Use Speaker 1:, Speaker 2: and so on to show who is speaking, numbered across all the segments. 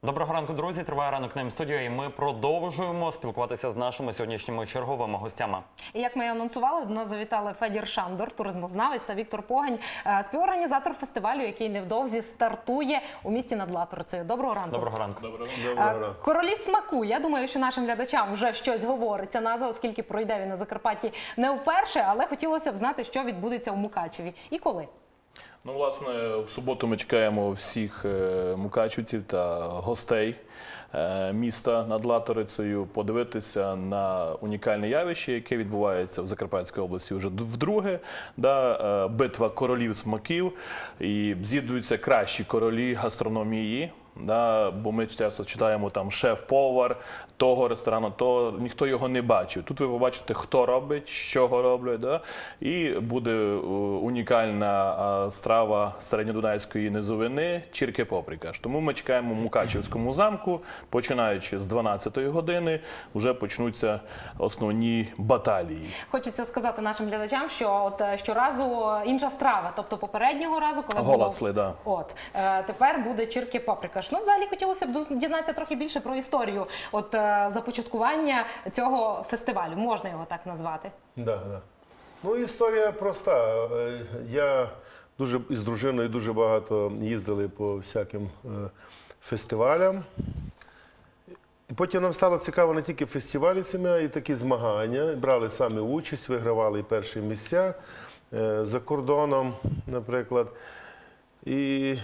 Speaker 1: Доброго ранку, друзі. Триває ранок на студію, і ми продовжуємо спілкуватися з нашими сьогоднішніми черговими гостями.
Speaker 2: І як ми і анонсували, до нас завітали Федір Шандор, туризмознавець, та Віктор Погань, співорганізатор фестивалю, який невдовзі стартує у місті над Латорицею. Доброго ранку.
Speaker 1: Доброго ранку.
Speaker 3: Доброго ранку.
Speaker 2: Королі смаку. Я думаю, що нашим глядачам вже щось говорить ця назва, оскільки пройде він на Закарпатті не вперше, але хотілося б знати, що відбудеться у Мукачеві і коли.
Speaker 3: Ну, власне, в суботу ми чекаємо всіх мукачівців та гостей міста над Латорицею подивитися на унікальне явище, яке відбувається в Закарпатській області вже вдруге. Битва королів смаків, і з'єднуються кращі королі гастрономії. Бо ми часто читаємо там шеф-повар того ресторану, то ніхто його не бачив. Тут ви побачите, хто робить, що роблять. І буде унікальна страва середньодунайської низовини – чірке-поприкаш. Тому ми чекаємо в Мукачівському замку, починаючи з 12-ї години, вже почнуться основні баталії.
Speaker 2: Хочеться сказати нашим глядачам, що от щоразу інша страва, тобто попереднього разу, коли
Speaker 3: Голасли, да.
Speaker 2: Тепер буде чірке-поприкаш. Ну, взагалі, хотілося б дізнатися трохи більше про історію започаткування цього фестивалю. Можна його так назвати?
Speaker 4: Да. Ну, історія проста. Я із дружиною дуже багато їздили по всяким фестивалям. І потім нам стало цікаво не тільки фестивалі самі, а й такі змагання. Брали самі участь, вигравали перші місця за кордоном, наприклад. І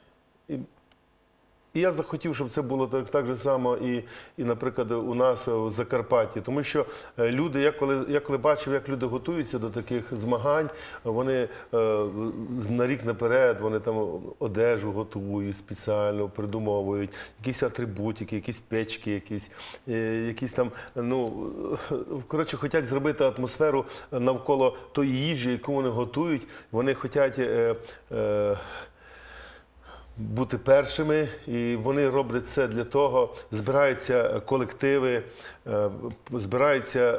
Speaker 4: я захотів, щоб це було так же само наприклад, у нас в Закарпатті. Тому що люди, я коли бачив, як люди готуються до таких змагань, вони на рік наперед, вони там одежу готують спеціально, придумовують, якісь атрибутики, якісь печки, якісь там, коротше, хочуть зробити атмосферу навколо тої їжі, яку вони готують. Вони хочуть бути першими, і вони роблять це для того, збираються колективи, збираються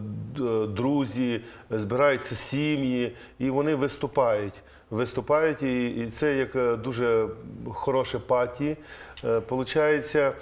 Speaker 4: друзі, збираються сім'ї, і вони виступають, і це як дуже хороше паті. Получається,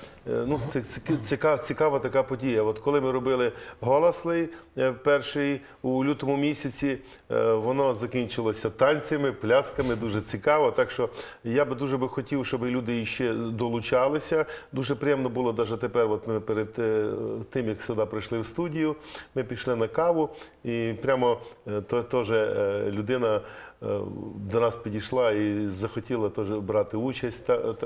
Speaker 4: це цікава така подія. От коли ми робили Голасли перший у лютому місяці, воно закінчилося танцями, плясками, дуже цікаво. Так що я би дуже хотів, щоб люди ще долучалися. Дуже приємно було навіть тепер, от ми перед тим, як сюди прийшли в студію, ми пішли на каву, і прямо теж людина до нас підійшла і захотіла теж брати участь.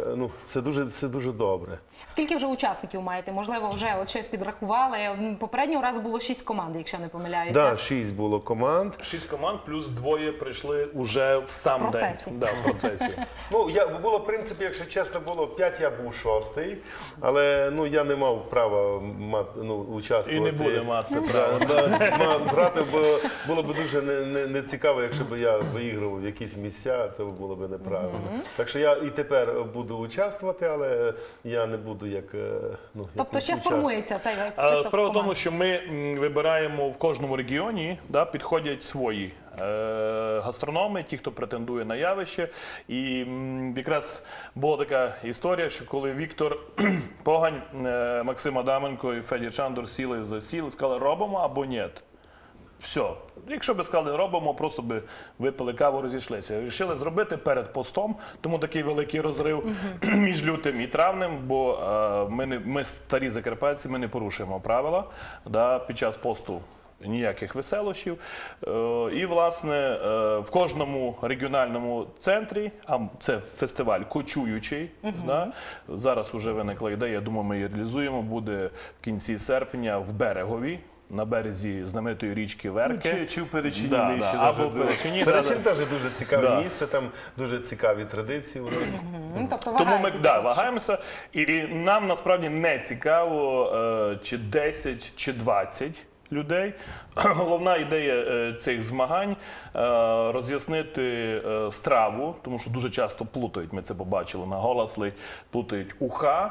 Speaker 4: Це дуже добре.
Speaker 2: Скільки вже учасників маєте? Можливо, вже щось підрахували? Попереднього разу було 6 команд, якщо не помиляюся.
Speaker 4: Так, 6 було команд.
Speaker 3: 6 команд, плюс 2 прийшли уже в сам день. В процесі.
Speaker 4: Було, в принципі, якщо чесно, було 5, я був 6-й, але я не мав права участвувати.
Speaker 3: І не буде мати права.
Speaker 4: Грати було б дуже нецікаво, якщо б я виіграв якісь місця, то було б неправильно. Так що я і тепер буду участвувати, але я не буду як
Speaker 2: Тобто ще формується цей весь список
Speaker 3: Справа в тому,
Speaker 2: команд.
Speaker 3: що ми вибираємо в кожному регіоні, підходять свої гастрономи, ті, хто претендує на явище. І якраз була така історія, що коли Віктор Погань, Максим Адаменко і Федір Шандор сіли за стіл і сказали, робимо або ні. Все. Якщо б сказали робимо, просто би випили каву, розійшлися. Рішили зробити перед постом, тому такий великий розрив між лютим і травнем, бо ми старі закарпатці, ми не порушуємо правила під час посту. Ніяких веселощів. І, власне, в кожному регіональному центрі, а це фестиваль кочуючий, зараз вже виникла ідея, я думаю, ми її реалізуємо, буде в кінці серпня в Берегові, на березі знаменитої річки Верки.
Speaker 4: Чи в Перечині.
Speaker 3: Або в Перечині.
Speaker 4: Перечин теж дуже цікаве місце, там дуже цікаві традиції.
Speaker 3: Тому ми вагаємося, і нам насправді не цікаво, чи 10, чи 20 людей. Головна ідея цих змагань – роз'яснити страву, тому що дуже часто плутають, ми це побачили на Голасли, плутають уха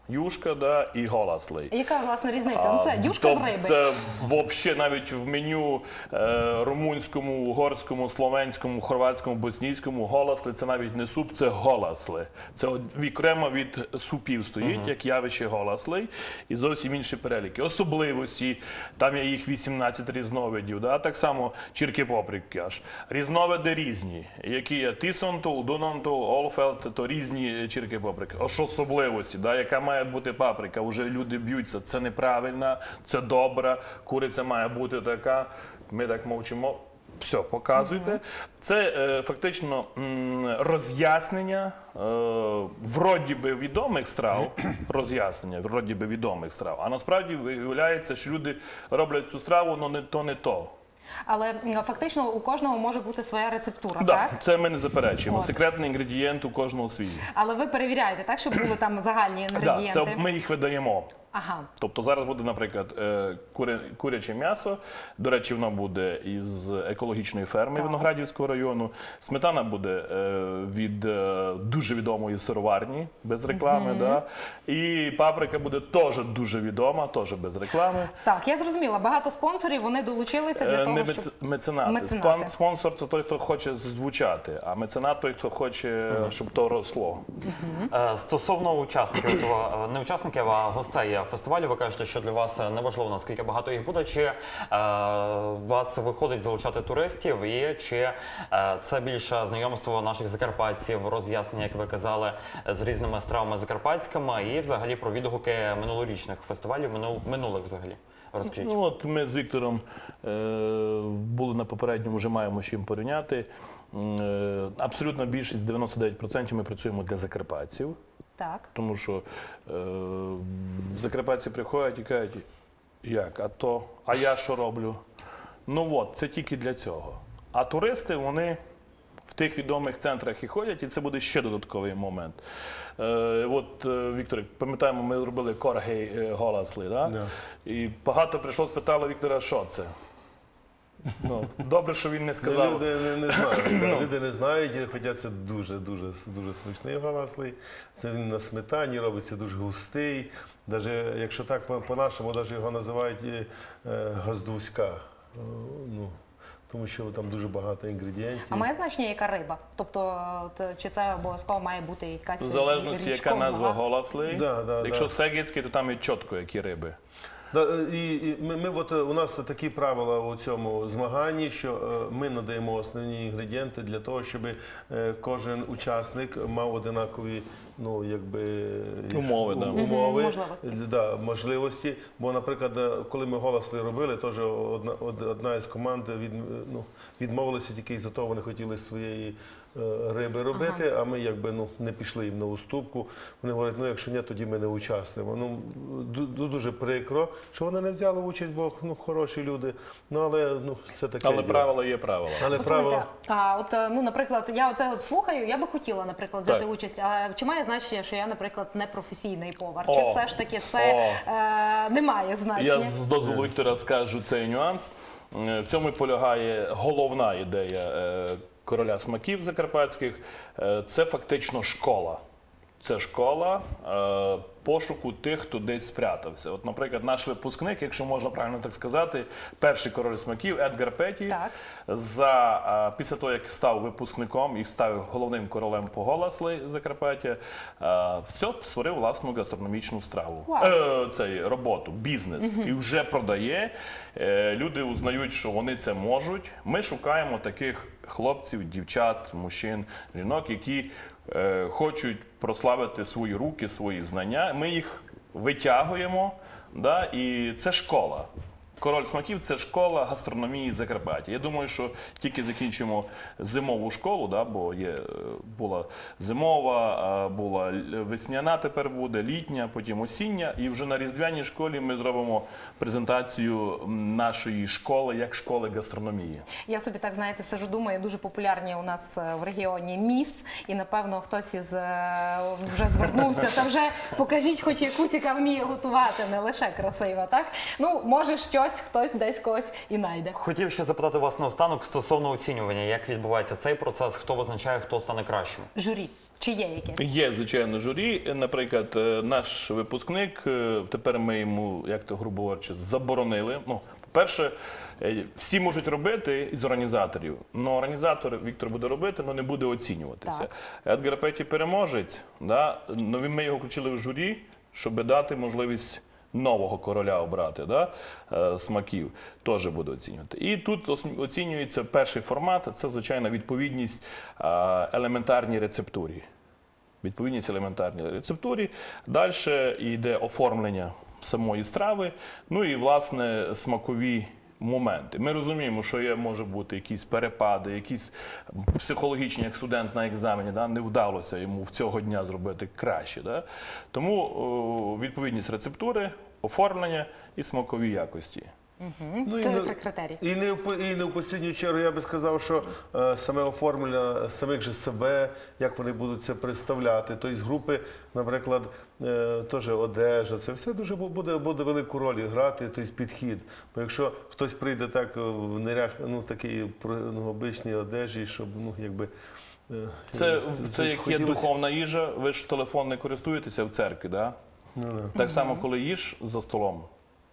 Speaker 3: юшка, да, і голаслий.
Speaker 2: Яка, власне, різниця? Ну, це юшка з риби.
Speaker 3: Це взагалі навіть в меню румунському, угорському, словенському, хорватському, боснійському голасли це навіть не суп, це голасли. Це окремо від супів стоїть, як явище голаслий, і зовсім інші переліки. Особливості, там є їх 18 різновидів, да? Так само чірки паприкаш. Різновиди різні, які є тісонтул, дунонтул, олфелт, то різні чірки паприки. Аж особливості, да? Яка має бути паприка, вже люди б'ються, це неправильно, це добре, куриця має бути така, ми так мовчимо. Все, показуйте. Це фактично роз'яснення вроді би відомих страв, а насправді виявляється, що люди роблять цю страву, але то не то.
Speaker 2: Але фактично у кожного може бути своя рецептура,
Speaker 3: Да,
Speaker 2: так?
Speaker 3: це ми не заперечуємо.
Speaker 2: От.
Speaker 3: Секретний інгредієнт у кожного свій.
Speaker 2: Але ви перевіряєте, так, щоб були там загальні
Speaker 3: Да,
Speaker 2: інгредієнти?
Speaker 3: це ми їх видаємо.
Speaker 2: Ага.
Speaker 3: Тобто зараз буде, наприклад, куряче м'ясо. До речі, воно буде із екологічної ферми Виноградівського району. Сметана буде від дуже відомої сироварні, без реклами. Да? І паприка буде теж дуже відома, теж без реклами.
Speaker 2: Так, я зрозуміла. Багато спонсорів, вони долучилися для того,
Speaker 3: Не
Speaker 2: щоб...
Speaker 3: меценати.
Speaker 2: Меценати.
Speaker 3: Спонсор – це той, хто хоче звучати, а меценат – той, хто хоче, щоб то росло.
Speaker 1: Стосовно учасників, не учасників, а гостей фестивалю, ви кажете, що для вас не важливо, наскільки багато їх буде, чи вас виходить залучати туристів, і чи це більше знайомство наших закарпатців, роз'яснення, як ви казали, з різними стравами закарпатськими, і взагалі про відгуки минулорічних фестивалів, минулих взагалі. Розкажіть.
Speaker 3: Ну, от ми з Віктором були на попередньому, вже маємо з чим порівняти. Абсолютно більшість, 99% ми працюємо для закарпатців.
Speaker 2: Так.
Speaker 3: Тому що закарпатці приходять і кажуть, як, а я що роблю? Ну от, це тільки для цього. А туристи, вони в тих відомих центрах і ходять, і це буде ще додатковий момент. От, Віктор, пам'ятаємо, ми робили корги голасли, да?
Speaker 4: Да.
Speaker 3: І багато прийшло, спитало Віктора, що це? Ну, добре, що він не сказав.
Speaker 4: Люди не знають, люди не знають, хоча це дуже смачний голаслий. Це він на сметані робиться дуже густий. Навіть, якщо так по-нашому, навіть його називають газдуська. Ну, тому що там дуже багато інгредієнтів.
Speaker 2: А має значення, яка риба? Тобто, чи це обов'язково має бути якась
Speaker 3: В залежності, яка
Speaker 2: річкова?
Speaker 3: назва голаслий.
Speaker 4: Да,
Speaker 3: Якщо сегецький, то там і чітко, які риби.
Speaker 4: Да, у нас такі правила у цьому змаганні, що ми надаємо основні інгредієнти для того, щоб кожен учасник мав одинакові
Speaker 3: Умови, да.
Speaker 4: умови,
Speaker 2: Можливості.
Speaker 4: можливості. Бо, наприклад, коли ми голасли робили, теж одна із команд відмовилася тільки із-за того, вони хотіли своєї риби робити, а ми не пішли їм на уступку. Вони говорять, якщо ні, тоді ми не участвуємо. Дуже прикро, що вони не взяли участь, бо хороші люди. Але це таке.
Speaker 3: Але
Speaker 4: діло.
Speaker 3: правила є правила.
Speaker 4: Але правила.
Speaker 2: Наприклад, я оце слухаю, я би хотіла, наприклад, взяти участь, а чи має значення, що я, наприклад, не професійний повар? Чи все ж таки це не має значення?
Speaker 3: Я з дозволу Віктора скажу цей нюанс. В цьому і полягає головна ідея короля смаків закарпатських. Це фактично школа. Це школа пошуку тих, хто десь спрятався. От, наприклад, наш випускник, якщо можна правильно так сказати, перший король смаків Едгар Петті, після того, як став випускником і став головним королем по голасли Закарпаття, створив власну гастрономічну страву. Роботу, бізнес. І вже продає. Люди узнають, що вони це можуть. Ми шукаємо таких хлопців, дівчат, мужчин, жінок, які хочуть прославити свої руки, свої знання. Ми їх витягуємо, і це школа. Король смаків – це школа гастрономії Закарпаття. Я думаю, що тільки закінчимо зимову школу, бо була зимова, була весняна, тепер буде літня, потім осіння. І вже на різдвяній школі ми зробимо презентацію нашої школи як школи гастрономії.
Speaker 2: Я собі так, знаєте, сижу, думаю, дуже популярні у нас в регіоні міс, і, напевно, хтось вже звернувся, та вже покажіть хоч якусь, яка вміє готувати, не лише красива, так? Ну, може, щось хтось десь когось і найде.
Speaker 1: Хотів ще запитати вас наостанок стосовно оцінювання. Як відбувається цей процес? Хто визначає, хто стане кращим?
Speaker 2: Журі. Чи є якесь?
Speaker 3: Є, звичайно, журі. Наприклад, наш випускник, тепер ми йому, як то грубо говорячи, заборонили. Ну, по-перше, всі можуть робити із організаторів, але організатор Віктор буде робити, але не буде оцінюватися.
Speaker 2: Так.
Speaker 3: Едгар Петі переможець, да? Ми його включили в журі, щоб дати можливість нового короля обрати, да? Смаків, теж буде оцінювати. І тут оцінюється перший формат, це, звичайно, відповідність елементарній рецептурі. Відповідність елементарній рецептурі. Далі йде оформлення самої страви, ну і, власне, смакові моменти. Ми розуміємо, що може бути якісь перепади, якісь психологічні, як студент на екзамені, да, не вдалося йому в цього дня зробити краще. Да? Тому відповідність рецептури, оформлення і смакові якості.
Speaker 4: Ну,
Speaker 2: Це 3 критерії.
Speaker 4: І не в останню чергу я би сказав, що саме оформлення самих же себе, як вони будуть це представляти. Тобто групи, наприклад, теж одежа, це все дуже буде велику роль грати, тобто підхід. Бо якщо хтось прийде так в нерях, ну такій обичній одежі, щоб, ну, якби.
Speaker 3: Це як є духовна їжа, ви ж телефон не користуєтеся в церкві, да? Так само, коли їж за столом.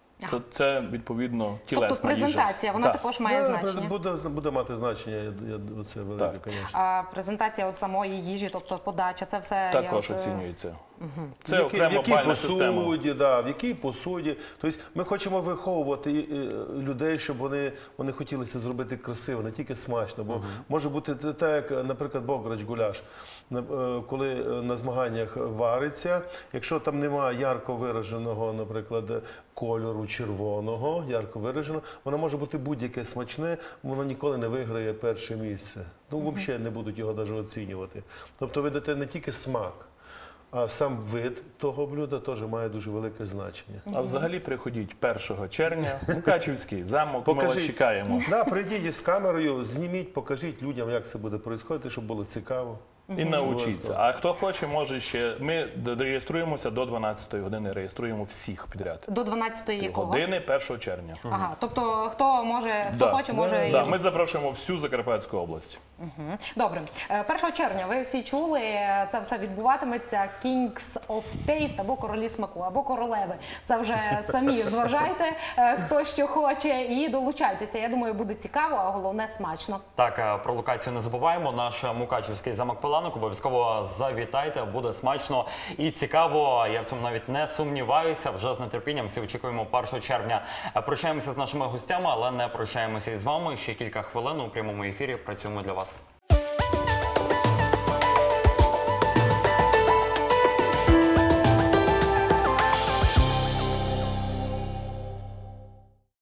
Speaker 3: Це відповідно, тілесна
Speaker 2: тобто презентація, вона також має значення?
Speaker 4: Буде мати значення, це велике, звісно.
Speaker 2: А презентація от самої їжі, тобто подача, це все...
Speaker 3: Також оцінюється. Це окрема бальна система.
Speaker 4: В якій посуді. Тобто ми хочемо виховувати людей, щоб вони хотіли це зробити красиво, не тільки смачно. Бо може бути так, як, наприклад, бограч, гуляш. Коли на змаганнях вариться, якщо там немає ярко вираженого, наприклад, кольору червоного, ярко вираженого, воно може бути будь-яке смачне, воно ніколи не виграє перше місце. Ну, взагалі не будуть його навіть оцінювати. Тобто ви даєте не тільки смак, а сам вид того блюда теж має дуже велике значення.
Speaker 3: А взагалі приходіть 1 червня, Мукачівський замок, ми вас чекаємо.
Speaker 4: Да, прийдіть із камерою, зніміть, покажіть людям, як це буде відбуватися, щоб було цікаво.
Speaker 3: І навчіться. А хто хоче, може ще. Ми реєструємося до 12-ї години, реєструємо всіх підряд.
Speaker 2: До 12-ї якого?
Speaker 3: Години 1 червня.
Speaker 2: Ага, тобто хто хоче, може...
Speaker 3: Да, ми запрошуємо всю Закарпатську область.
Speaker 2: Добре. 1 червня, ви всі чули, це все відбуватиметься Kings of Taste, або королі смаку, або королеви. Це вже самі зважайте, хто що хоче, і долучайтеся. Я думаю, буде цікаво, а головне смачно.
Speaker 1: Так, про локацію не забуваємо. Наш Мукачівський замок Паланок. Обов'язково завітайте, буде смачно і цікаво. Я в цьому навіть не сумніваюся. Вже з нетерпінням всі очікуємо 1 червня. Прощаємося з нашими гостями, але не прощаємося із вами. Ще кілька хвилин у прямому ефірі працюємо для вас.